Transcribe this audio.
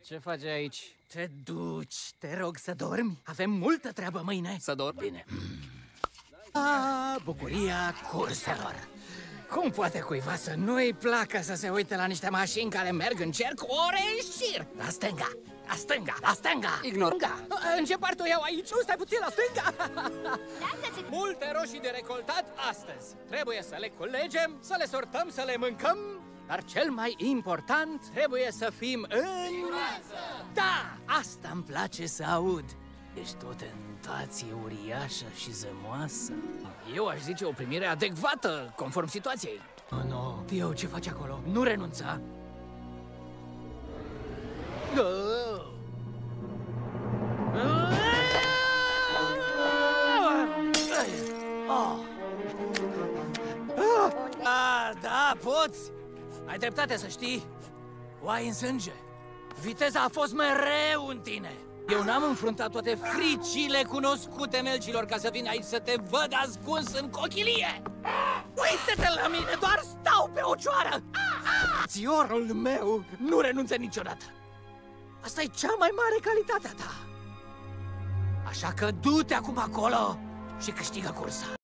Ce faci aici? Te duci, te rog să dormi. Avem multă treabă mâine. Să dorm? Bine. Bucuria curselor. Cum poate cuiva să nu-i placă să se uite la niște mașini care merg în cerc ore în șir? La stânga, la stânga, la stânga. Ignor. În ce parte o iau aici? Nu, stai puțin, la stânga. Multe roșii de recoltat astăzi. Trebuie să le culegem, să le sortăm, să le mâncăm. Dar cel mai important, trebuie să fim în... Da, asta îmi place să aud. Ești o tentație uriașă și zemoasă. Eu aș zice o primire adecvată, conform situației. Oh, nu. Tio, ce faci acolo? Nu renunța. Da, poți. Ai dreptate să știi. O ai în sânge. Viteza a fost mereu în tine. Eu n-am înfruntat toate fricile cunoscute melcilor ca să vin aici să te văd ascuns în cochilie. Uită-te la mine, doar stau pe o cioară. Țiorul meu nu renunță niciodată. Asta e cea mai mare calitate a ta. Așa că du-te acum acolo și câștigă cursa.